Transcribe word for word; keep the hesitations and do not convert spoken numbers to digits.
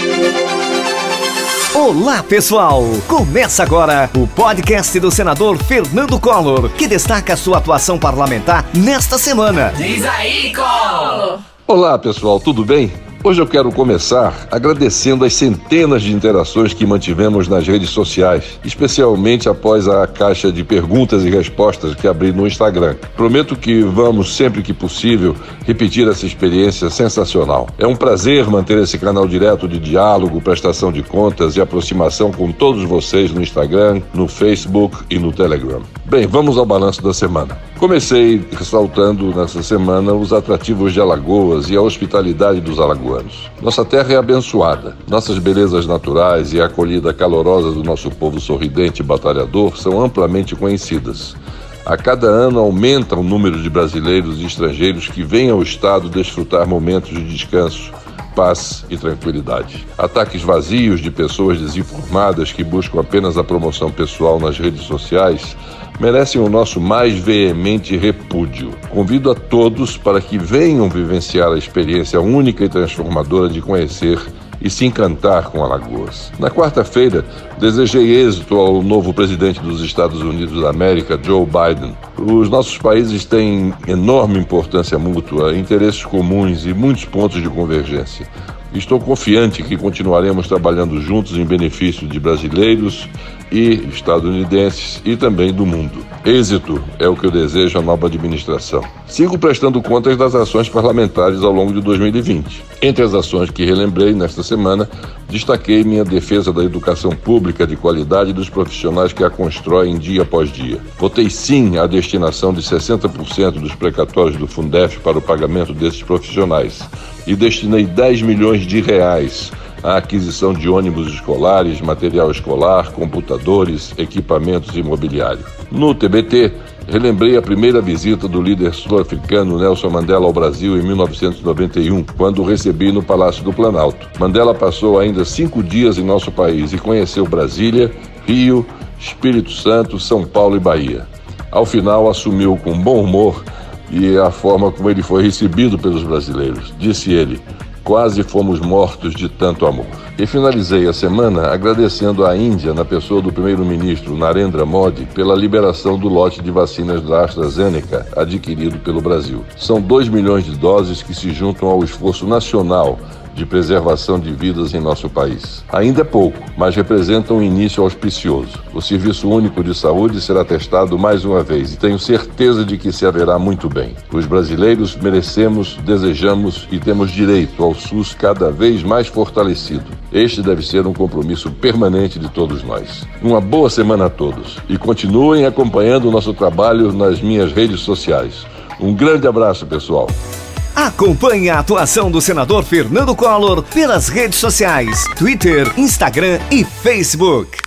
Olá, pessoal! Começa agora o podcast do senador Fernando Collor, que destaca sua atuação parlamentar nesta semana. Diz aí, Collor! Olá, pessoal, tudo bem? Hoje eu quero começar agradecendo as centenas de interações que mantivemos nas redes sociais, especialmente após a caixa de perguntas e respostas que abri no Instagram. Prometo que vamos, sempre que possível, repetir essa experiência sensacional. É um prazer manter esse canal direto de diálogo, prestação de contas e aproximação com todos vocês no Instagram, no Facebook e no Telegram. Bem, vamos ao balanço da semana. Comecei ressaltando nessa semana os atrativos de Alagoas e a hospitalidade dos alagoanos. Nossa terra é abençoada. Nossas belezas naturais e a acolhida calorosa do nosso povo sorridente e batalhador são amplamente conhecidas. A cada ano aumenta o número de brasileiros e estrangeiros que vêm ao estado desfrutar momentos de descanso, paz e tranquilidade. Ataques vazios de pessoas desinformadas que buscam apenas a promoção pessoal nas redes sociais merecem o nosso mais veemente repúdio. Convido a todos para que venham vivenciar a experiência única e transformadora de conhecer e se encantar com Alagoas. Na quarta-feira, desejei êxito ao novo presidente dos Estados Unidos da América, Joe Biden. Os nossos países têm enorme importância mútua, interesses comuns e muitos pontos de convergência. Estou confiante que continuaremos trabalhando juntos em benefício de brasileiros e estadunidenses e também do mundo. Êxito é o que eu desejo à nova administração. Sigo prestando contas das ações parlamentares ao longo de dois mil e vinte. Entre as ações que relembrei nesta semana, destaquei minha defesa da educação pública de qualidade e dos profissionais que a constroem dia após dia. Votei sim à destinação de sessenta por cento dos precatórios do Fundef para o pagamento desses profissionais e destinei dez milhões de reais à aquisição de ônibus escolares, material escolar, computadores, equipamentos e imobiliário. No T B T, relembrei a primeira visita do líder sul-africano Nelson Mandela ao Brasil em mil novecentos e noventa e um, quando o recebi no Palácio do Planalto. Mandela passou ainda cinco dias em nosso país e conheceu Brasília, Rio, Espírito Santo, São Paulo e Bahia. Ao final, assumiu com bom humor e a forma como ele foi recebido pelos brasileiros. Disse ele: quase fomos mortos de tanto amor. E finalizei a semana agradecendo à Índia, na pessoa do primeiro-ministro Narendra Modi, pela liberação do lote de vacinas da AstraZeneca adquirido pelo Brasil. São dois milhões de doses que se juntam ao esforço nacional de preservação de vidas em nosso país. Ainda é pouco, mas representa um início auspicioso. O Serviço Único de Saúde será testado mais uma vez e tenho certeza de que se haverá muito bem. Os brasileiros merecemos, desejamos e temos direito ao SUS cada vez mais fortalecido. Este deve ser um compromisso permanente de todos nós. Uma boa semana a todos e continuem acompanhando o nosso trabalho nas minhas redes sociais. Um grande abraço, pessoal. Acompanhe a atuação do senador Fernando Collor pelas redes sociais, Twitter, Instagram e Facebook.